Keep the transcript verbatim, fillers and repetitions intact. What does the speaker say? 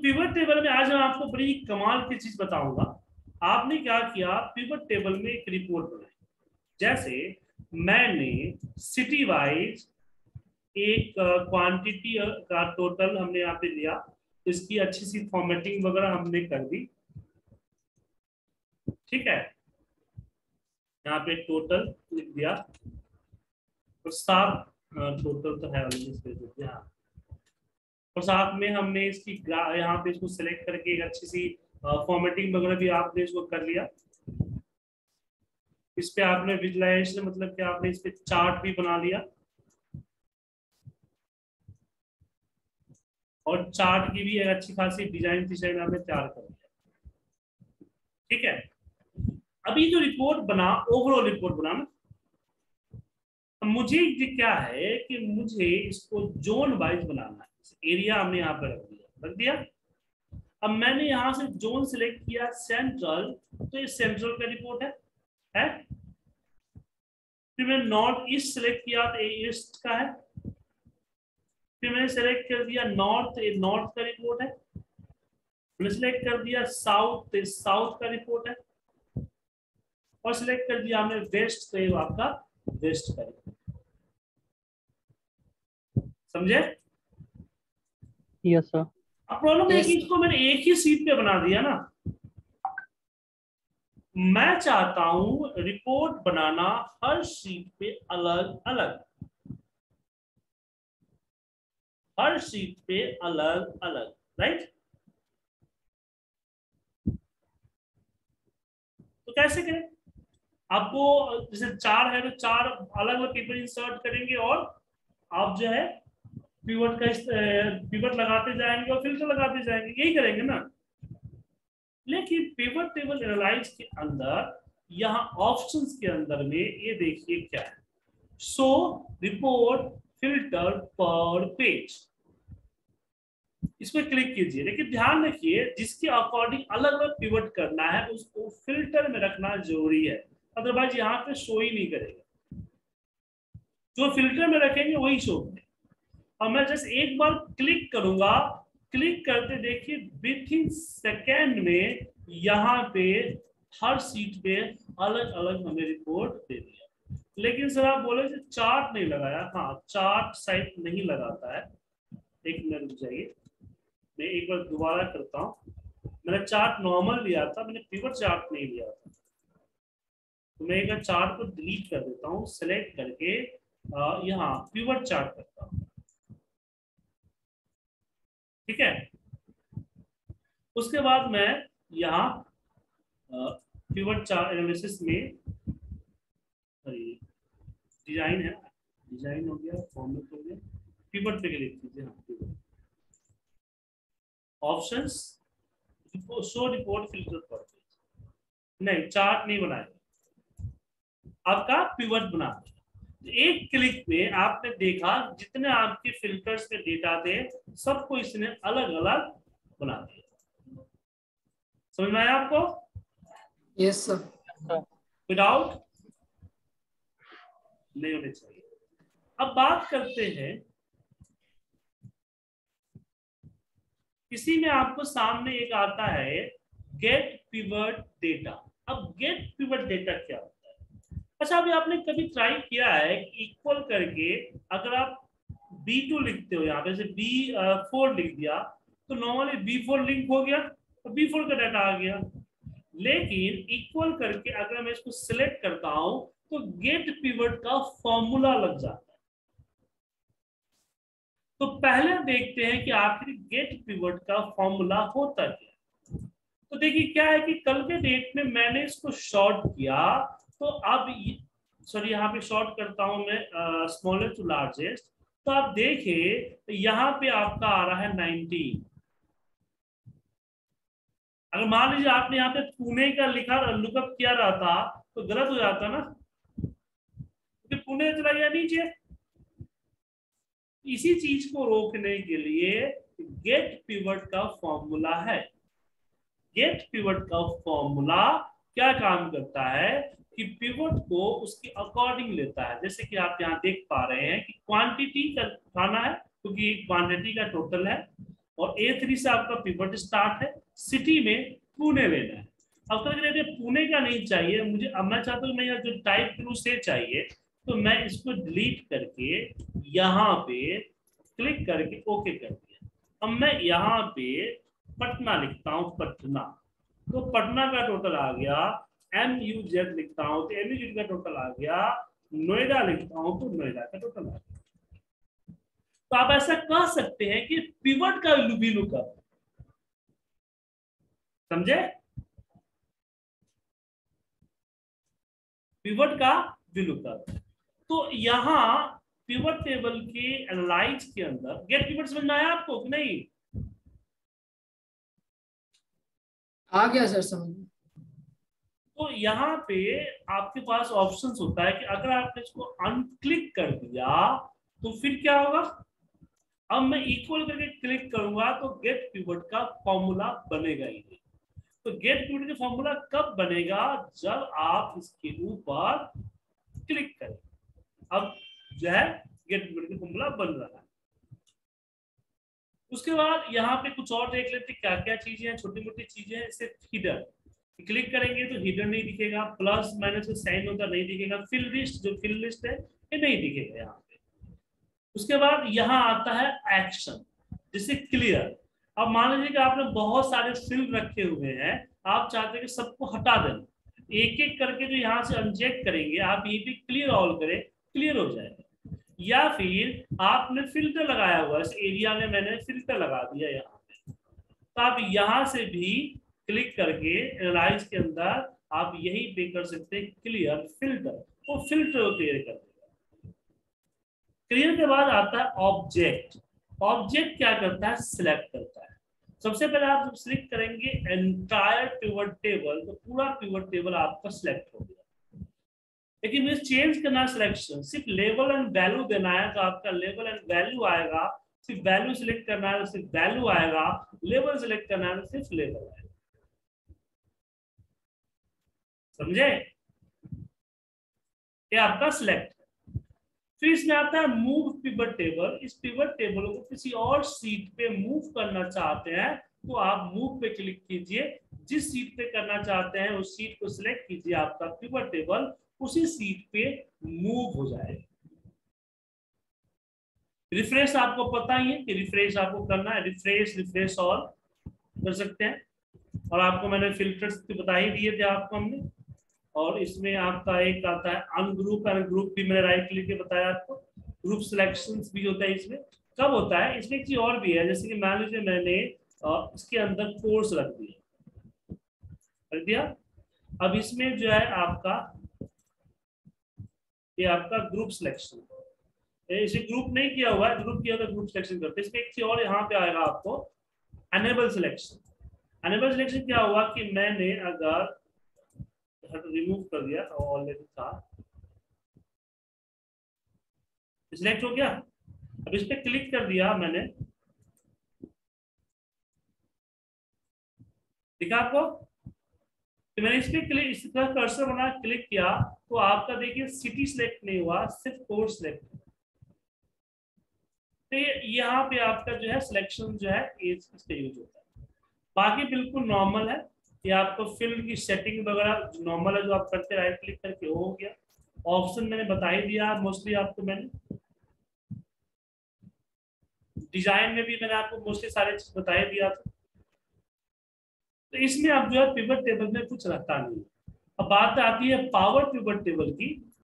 Pivot table में आज मैं आपको बड़ी कमाल की चीज बताऊंगा। आपने क्या किया, पिवट टेबल में एक रिपोर्ट बनाई। जैसे मैंने सिटी वाइज एक क्वांटिटी का टोटल हमने यहाँ पे दिया, इसकी अच्छी सी फॉर्मेटिंग वगैरह हमने कर दी। ठीक है, यहाँ पे टोटल लिख दिया और साथ टोटल तो है ऑलरेडी, हाँ। और साथ में हमने इसकी यहाँ पे इसको सिलेक्ट करके एक अच्छी सी फॉर्मेटिंग वगैरह भी आपने इसको कर लिया। इस पे आपने विजुअलाइजेशन मतलब कि आपने इस पे चार्ट भी बना लिया और चार्ट की भी एक अच्छी खासी डिजाइन डिजाइन आपने तैयार कर लिया। ठीक है, अभी जो रिपोर्ट बना, ओवरऑल रिपोर्ट बना ना, मुझे क्या है कि मुझे इसको जोन वाइज बनाना है। एरिया हमने यहाँ पे रख दिया रख दिया अब मैंने यहां से जोन सिलेक्ट किया सेंट्रल, तो ये सेंट्रल का रिपोर्ट है, है? फिर मैंने नॉर्थ ईस्ट सिलेक्ट किया तो ये ईस्ट का है। फिर मैंने सिलेक्ट कर दिया नॉर्थ, ये नॉर्थ का रिपोर्ट है। मैंने सिलेक्ट कर दिया साउथ, तो साउथ का रिपोर्ट है। और सिलेक्ट कर दिया हमने वेस्ट, तो ये आपका वेस्ट का रिपोर्ट। समझे? Yes sir. अब प्रॉब्लम है कि इसको मैंने एक ही सीट पे बना दिया ना। मैं चाहता हूं रिपोर्ट बनाना हर सीट पे अलग अलग, हर सीट पे अलग अलग, राइट? तो कैसे करें? आपको जैसे चार है तो चार अलग अलग पेपर इंसर्ट करेंगे और आप जो है पिवट का पिवट लगाते जाएंगे और फिल्टर लगाते जाएंगे, यही करेंगे ना। लेकिन पिवट टेबल एनालाइज के अंदर यहाँ ऑप्शंस के अंदर में ये देखिए क्या है, शो रिपोर्ट फिल्टर पर पेज, इस पर क्लिक कीजिए। लेकिन ध्यान रखिए जिसके अकॉर्डिंग अलग अलग पिवट करना है उसको फिल्टर में रखना जरूरी है, अदरवाइज यहाँ पे शो ही नहीं करेगा। जो फिल्टर में रखेंगे वही शो करेगा। और मैं जस्ट एक बार क्लिक करूंगा, क्लिक करते देखिए विथ इन सेकेंड में यहाँ पे हर सीट पे अलग अलग हमें रिपोर्ट दे दिया। लेकिन सर आप बोले चार्ट नहीं लगाया, हाँ चार्ट साइट नहीं लगाता है। एक मिनट रुक जाइए, मैं एक बार दोबारा करता हूँ। मैंने चार्ट नॉर्मल लिया था, मैंने पिवट चार्ट नहीं लिया था। तो मैं एक बार चार्ट को डिलीट कर देता हूँ, सेलेक्ट करके यहाँ पिवट चार्ट करता हूँ। ठीक है, उसके बाद मैं यहाँ पिवट चार्ट एनालिसिस में डिजाइन है, डिजाइन हो गया, फॉर्मेट हो गया, पिवट पे क्लिक कीजिए। हाँ pivot options, show report filter पर नहीं, चार्ट नहीं बनाएगा, आपका पिवट बना। एक क्लिक में आपने देखा जितने आपके फिल्टर्स में डेटा थे सबको इसने अलग अलग बना दिया। समझ में आया आपको? Yes sir. विदाउट नहीं होने चाहिए। अब बात करते हैं, इसी में आपको सामने एक आता है गेट पिवट डेटा। अब गेट पिवट डेटा क्या होता है? अच्छा, अभी आपने कभी ट्राई किया है कि इक्वल करके अगर आप बी टू लिखते हो, यहाँ पे से बी फोर लिख दिया तो नॉर्मली बी फोर लिंक हो गया तो बी फोर का डाटा आ गया। लेकिन इक्वल करके अगर मैं इसको सिलेक्ट करता हूं तो गेट पिवट का फॉर्मूला लग जाता है। तो पहले देखते हैं कि आखिर गेट पिवट का फॉर्मूला होता क्या। तो देखिए क्या है कि कल के डेट में मैंने इसको शॉर्ट किया, तो अब सॉरी यहाँ पे शॉर्ट करता हूं मैं स्मॉलेस्ट टू लार्जेस्ट, तो आप देखिए यहाँ पे आपका आ रहा है नाइनटीन। अगर मान लीजिए आपने यहाँ पे पुणे का लिखा लुकअप किया रहता तो गलत हो जाता ना, क्योंकि तो पुणे चला गया नीचे। इसी चीज को रोकने के लिए गेट पिवट का फॉर्मूला है। गेट पिवट का फॉर्मूला क्या काम करता है कि पिवट को उसके अकॉर्डिंग लेता है। जैसे कि आप यहाँ देख पा रहे हैं कि क्वांटिटी का खाना है, क्योंकि क्वांटिटी का टोटल है, और ए थ्री से आपका पिवट स्टार्ट है, सिटी में पुणे लेना है। अब करेंगे पुणे का नहीं चाहिए मुझे, अब मैं चाहता हूँ मैं जो टाइप करूँ से चाहिए, तो मैं इसको डिलीट करके यहाँ पे क्लिक करके ओके कर दिया। अब मैं यहाँ पे पटना लिखता हूँ, पटना, तो पटना का टोटल आ गया, एम यू जेड लिखता हूँ तो एम यू जेड का टोटल आ गया, नोएडा लिखता हूँ तो नोएडा का टोटल आ गया। तो आप ऐसा कह सकते हैं कि पिवट का VLOOKUP, समझे, पिवट का VLOOKUP। तो यहाँ पिवट टेबल के एनालाइज के अंदर गेट पिवट समझ में आया आपको कि नहीं? आ गया सर समझ में। तो यहाँ पे आपके पास ऑप्शंस होता है कि अगर आपने इसको अनक्लिक कर दिया तो फिर क्या होगा, अब मैं इक्वल करके क्लिक करूंगा तो गेट पिवट का फॉर्मूला बनेगा ही नहीं। तो गेट पिवट का फॉर्मूला कब बनेगा, जब आप इसके ऊपर क्लिक करें। अब जो है गेट पिवट का फॉर्मूला बन रहा है। उसके बाद यहाँ पे कुछ और देख लेते क्या क्या चीजें हैं, छोटी मोटी चीजें हैं। जैसे हिडन, क्लिक करेंगे तो हिडन नहीं दिखेगा, प्लस माइनस का साइन होता नहीं दिखेगा, फिल लिस्ट जो फिल लिस्ट है ये नहीं दिखेगा यहाँ पे। उसके बाद यहाँ आता है एक्शन, जैसे क्लियर। अब मान लीजिए कि आपने बहुत सारे फिल रखे हुए हैं, आप चाहते हैं कि सबको हटा देना, एक एक करके जो यहाँ से अनचेक करेंगे आप यहीं पे क्लियर ऑल करें, क्लियर हो जाएगा। या फिर आपने फिल्टर लगाया हुआ है, इस एरिया में मैंने फिल्टर लगा दिया यहाँ पे, तो आप यहाँ से भी क्लिक करके एनालाइज के अंदर आप यही पे कर सकते हैं क्लियर फिल्टर, वो फिल्टर को क्लियर कर देगा। क्लियर के बाद आता है ऑब्जेक्ट। ऑब्जेक्ट क्या करता है, सिलेक्ट करता है। सबसे पहले आप जब सिलेक्ट करेंगे एंटायर पिवट टेबल, तो पूरा पिवट टेबल आपका सिलेक्ट हो गया। लेकिन मुझे चेंज करना सिलेक्शन, सिर्फ लेवल एंड वैल्यू देना है तो आपका लेवल एंड वैल्यू आएगा, सिर्फ वैल्यू सिलेक्ट करना है तो सिर्फ वैल्यू आएगा, लेवल सिलेक्ट करना है तो सिर्फ लेवल आएगा। समझे, ये आपका सिलेक्ट है। फिर इसमें आता है मूव पिवट टेबल। इस पिवट टेबल को किसी और सीट पे मूव करना चाहते हैं तो आप मूव पे क्लिक कीजिए, जिस सीट पे करना चाहते हैं उस सीट को सिलेक्ट कीजिए, आपका पिवट टेबल उसी सीट पे मूव हो जाएगा। रिफ्रेश आपको पता ही है कि रिफ्रेश आपको करना है, रिफ्रेश रिफ्रेश और कर सकते हैं। और आपको मैंने फिल्टर्स बता ही दिए थे आपको हमने। और इसमें आपका एक आता है अनग्रुप, अनग्रुप भी मैंने राइट क्लिक के बताया आपको। ग्रुप सिलेक्शंस भी होता है इसमें। कब होता है, इसमें एक चीज और भी है, जैसे कि मान लीजिए मैंने इसके अंदर कोर्स रख दिया रख दिया अब इसमें जो है आपका ये आपका ग्रुप सिलेक्शन, इसे ग्रुप नहीं किया हुआ है, ग्रुप किया तो ग्रुप सिलेक्शन करते हैं। इसमें एक चीज और यहाँ पे आएगा आपको एनेबल सिलेक्शन। एनेबल सिलेक्शन क्या हुआ कि मैंने अगर रिमूव कर दिया, ऑलरेडी था, सिलेक्ट हो गया। अब इस पे क्लिक कर दिया मैंने, दिखा आपको, तो मैंने इस पे क्लिक, इस तरह कर्सर बना क्लिक किया तो आपका देखिए सिटी सिलेक्ट नहीं हुआ, सिर्फ कोर्स सिलेक्ट। तो यहाँ पे आपका जो है सिलेक्शन जो है इसका यूज होता है। बाकी बिल्कुल नॉर्मल है, ये आपको फिल्म की सेटिंग वगैरह नॉर्मल है जो आप करते राइट क्लिक करके हो गया। ऑप्शन मैंने बता ही दिया मोस्टली आपको, मैंने डिजाइन में भी मैंने आपको मोस्टली सारे चीज बता ही दिया था। तो इसमें अब जो है पिवट टेबल में कुछ रहता नहीं। अब बात आती है पावर पिवट टेबल की।